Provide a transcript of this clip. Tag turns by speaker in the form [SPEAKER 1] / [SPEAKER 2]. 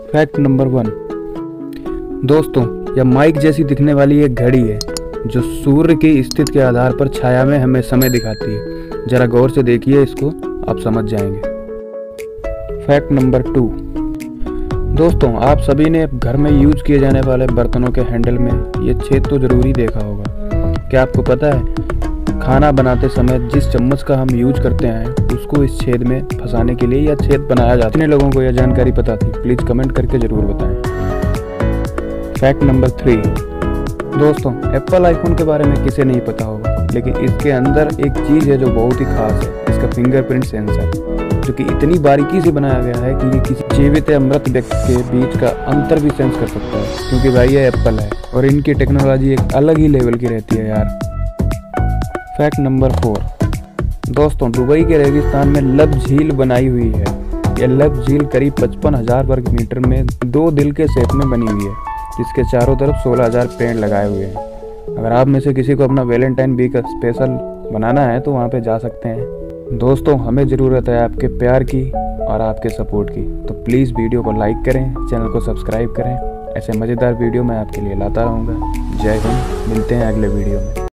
[SPEAKER 1] Fact number 1। दोस्तों, यह mic जैसी दिखने वाली एक घड़ी है जो सूर्य की स्थिति के आधार पर छाया में हमें समय दिखाती है। जरा गौर से देखिए, इसको आप समझ जाएंगे। Fact number 2। दोस्तों, आप सभी ने घर में यूज किए जाने वाले बर्तनों के हैंडल में ये छेद तो जरूर ही देखा होगा। क्या आपको पता है, खाना बनाते समय जिस चम्मच का हम यूज करते हैं उसको इस छेद में फंसाने के लिए यह छेद बनाया जाता है। जितने लोगों को यह जानकारी पता थी, प्लीज कमेंट करके जरूर बताएं। Fact number 3। दोस्तों, एप्पल आईफोन के बारे में किसे नहीं पता होगा, लेकिन इसके अंदर एक चीज है जो बहुत ही खास है, इसका फिंगरप्रिंट सेंसर, जो कि इतनी बारीकी से बनाया गया है कि ये किसी जीवित या मृत व्यक्ति के बीच का अंतर भी सेंस कर सकता है। क्योंकि भाई ये एप्पल है और इनकी टेक्नोलॉजी एक अलग ही लेवल की रहती है यार। Fact number 4। दोस्तों, दुबई के रेगिस्तान में लब झील बनाई हुई है। यह लब झील करीब 55,000 वर्ग मीटर में 2 दिल के शेप में बनी हुई है, जिसके चारों तरफ 16,000 पेड़ लगाए हुए हैं। अगर आप में से किसी को अपना वैलेंटाइन वीक का स्पेशल बनाना है तो वहाँ पे जा सकते हैं। दोस्तों, हमें ज़रूरत है आपके प्यार की और आपके सपोर्ट की, तो प्लीज़ वीडियो को लाइक करें, चैनल को सब्सक्राइब करें। ऐसे मज़ेदार वीडियो मैं आपके लिए लाता रहूँगा। जय हिंद, मिलते हैं अगले वीडियो में।